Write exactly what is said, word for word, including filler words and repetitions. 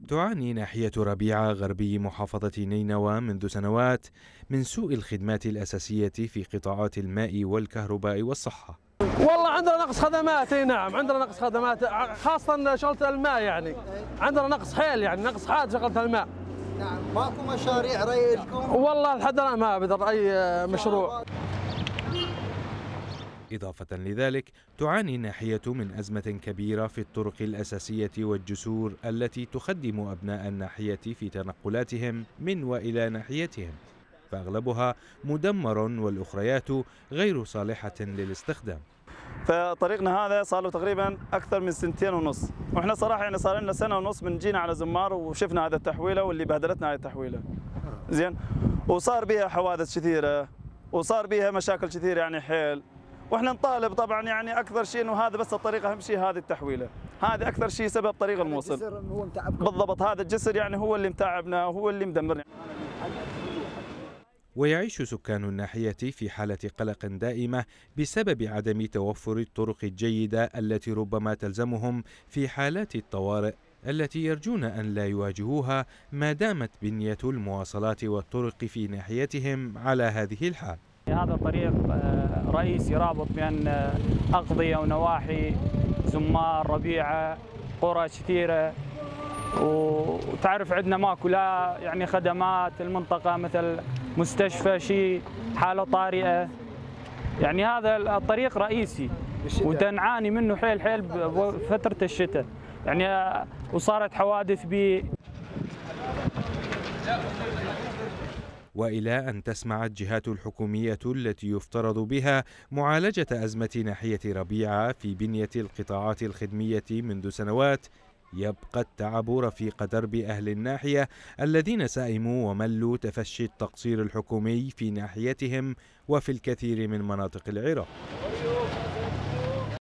تعاني ناحية ربيعة غربي محافظة نينوى منذ سنوات من سوء الخدمات الأساسية في قطاعات الماء والكهرباء والصحة. والله عندنا نقص خدمات. اي نعم عندنا نقص خدمات، خاصة شغلة الماء، يعني عندنا نقص حيل، يعني نقص حاد شغلة الماء. نعم. ماكو مشاريع ري لكم؟ والله لحد الآن ما بدر أي مشروع. إضافة لذلك تعاني الناحية من أزمة كبيرة في الطرق الأساسية والجسور التي تخدم أبناء الناحية في تنقلاتهم من وإلى ناحيتهم، فأغلبها مدمر والأخريات غير صالحة للاستخدام. فطريقنا هذا صار له تقريبا اكثر من سنتين ونص، واحنا صراحه يعني صار لنا سنه ونص من جينا على زمار وشفنا هذا التحويله واللي بهدلتنا هذه التحويله. زين، وصار بها حوادث كثيره وصار بها مشاكل كثيره يعني حيل، واحنا نطالب طبعا يعني اكثر شيء انه هذا بس الطريقه، اهم شيء هذه التحويله، هذه اكثر شيء سبب طريق الموصل. بالضبط، هذا الجسر يعني هو اللي متعبنا وهو اللي مدمرنا. ويعيش سكان الناحية في حالة قلق دائمة بسبب عدم توفر الطرق الجيدة التي ربما تلزمهم في حالات الطوارئ التي يرجون أن لا يواجهوها ما دامت بنية المواصلات والطرق في ناحيتهم على هذه الحال. هذا طريق رئيسي رابط بين أقضية ونواحي زمار ربيعة قرى كثيرة، وتعرف عندنا ماكو لا يعني خدمات المنطقة مثل مستشفى شيء حالة طارئة، يعني هذا الطريق رئيسي ودنعاني منه حيل حيل بفترة الشتاء يعني، وصارت حوادث به. وإلى أن تسمع الجهات الحكومية التي يفترض بها معالجة أزمة ناحية ربيعة في بنية القطاعات الخدمية منذ سنوات، يبقى التعب رفيق درب أهل الناحية الذين سئموا وملوا تفشي التقصير الحكومي في ناحيتهم وفي الكثير من مناطق العراق.